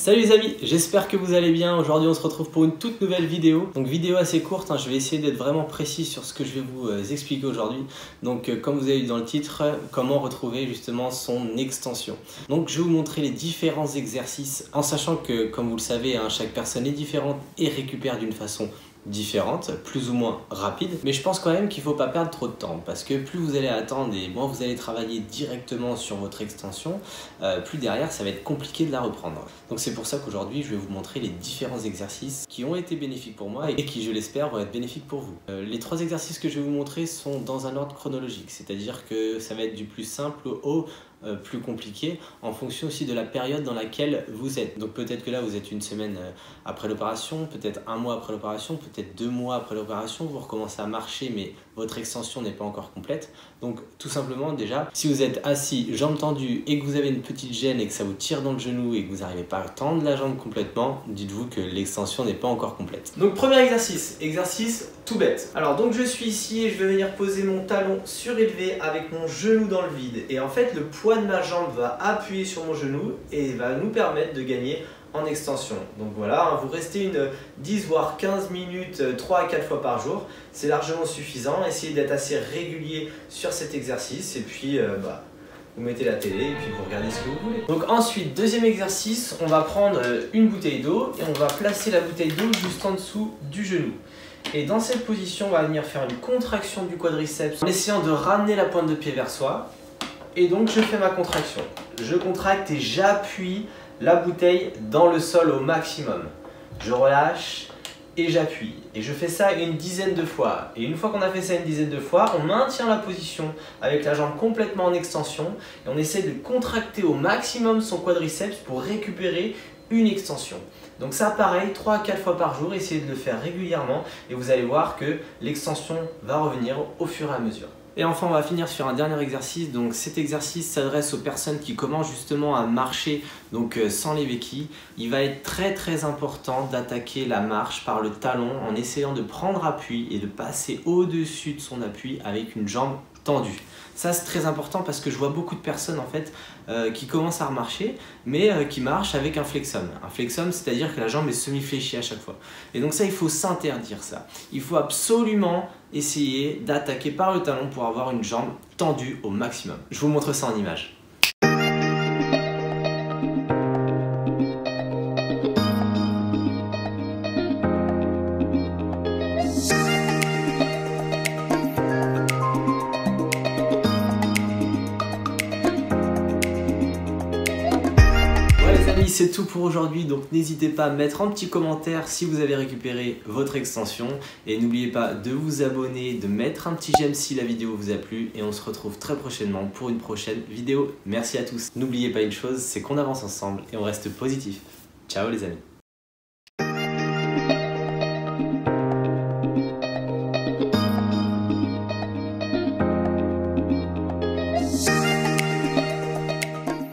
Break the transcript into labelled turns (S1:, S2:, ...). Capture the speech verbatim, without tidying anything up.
S1: Salut les amis, j'espère que vous allez bien. Aujourd'hui on se retrouve pour une toute nouvelle vidéo. Donc vidéo assez courte, hein. Je vais essayer d'être vraiment précis sur ce que je vais vous euh, expliquer aujourd'hui. Donc euh, comme vous avez vu dans le titre, euh, comment retrouver justement son extension. Donc je vais vous montrer les différents exercices en sachant que comme vous le savez, hein, chaque personne est différente et récupère d'une façon différentes, plus ou moins rapides, mais je pense quand même qu'il ne faut pas perdre trop de temps parce que plus vous allez attendre et moins vous allez travailler directement sur votre extension, euh, plus derrière ça va être compliqué de la reprendre. Donc c'est pour ça qu'aujourd'hui je vais vous montrer les différents exercices qui ont été bénéfiques pour moi et qui, je l'espère, vont être bénéfiques pour vous. Euh, les trois exercices que je vais vous montrer sont dans un ordre chronologique, c'est-à-dire que ça va être du plus simple au Euh, plus compliqué en fonction aussi de la période dans laquelle vous êtes. Donc peut-être que là vous êtes une semaine euh, après l'opération, peut-être un mois après l'opération, peut-être deux mois après l'opération, vous recommencez à marcher mais votre extension n'est pas encore complète. Donc tout simplement déjà, si vous êtes assis, jambes tendues et que vous avez une petite gêne et que ça vous tire dans le genou et que vous n'arrivez pas à tendre la jambe complètement, dites-vous que l'extension n'est pas encore complète. Donc premier exercice, exercice tout bête. Alors donc je suis ici et je vais venir poser mon talon surélevé avec mon genou dans le vide. Et en fait le poids de ma jambe va appuyer sur mon genou et va nous permettre de gagner en extension. Donc voilà, vous restez une dix voire quinze minutes trois à quatre fois par jour, c'est largement suffisant. Essayez d'être assez régulier sur cet exercice et puis euh, bah, vous mettez la télé et puis vous regardez ce que vous voulez. Donc ensuite, deuxième exercice, on va prendre une bouteille d'eau et on va placer la bouteille d'eau juste en dessous du genou. Et dans cette position, on va venir faire une contraction du quadriceps en essayant de ramener la pointe de pied vers soi. Et donc je fais ma contraction. Je contracte et j'appuie la bouteille dans le sol au maximum. Je relâche et j'appuie. Et je fais ça une dizaine de fois. Et une fois qu'on a fait ça une dizaine de fois, on maintient la position avec la jambe complètement en extension. Et on essaie de contracter au maximum son quadriceps pour récupérer une extension. Donc ça pareil, trois à quatre fois par jour, essayez de le faire régulièrement et vous allez voir que l'extension va revenir au fur et à mesure. Et enfin on va finir sur un dernier exercice. Donc cet exercice s'adresse aux personnes qui commencent justement à marcher donc euh, sans les béquilles. Il va être très très important d'attaquer la marche par le talon en essayant de prendre appui et de passer au-dessus de son appui avec une jambe tendue. Ça c'est très important parce que je vois beaucoup de personnes en fait euh, qui commencent à remarcher mais euh, qui marchent avec un flexum. Un flexum, c'est à dire que la jambe est semi-fléchie à chaque fois. Et donc ça il faut s'interdire ça. Il faut absolument essayer d'attaquer par le talon pour avoir une jambe tendue au maximum. Je vous montre ça en image. C'est tout pour aujourd'hui, donc n'hésitez pas à mettre un petit commentaire si vous avez récupéré votre extension et n'oubliez pas de vous abonner, de mettre un petit j'aime si la vidéo vous a plu et on se retrouve très prochainement pour une prochaine vidéo. Merci à tous. N'oubliez pas une chose, c'est qu'on avance ensemble et on reste positif. Ciao les amis.